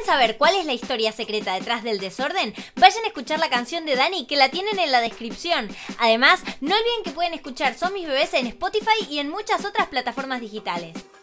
saber cuál es la historia secreta detrás del desorden? Vayan a escuchar la canción de Dani, que la tienen en la descripción. Además, no olviden que pueden escuchar Son mis bebés en Spotify y en muchas otras plataformas digitales.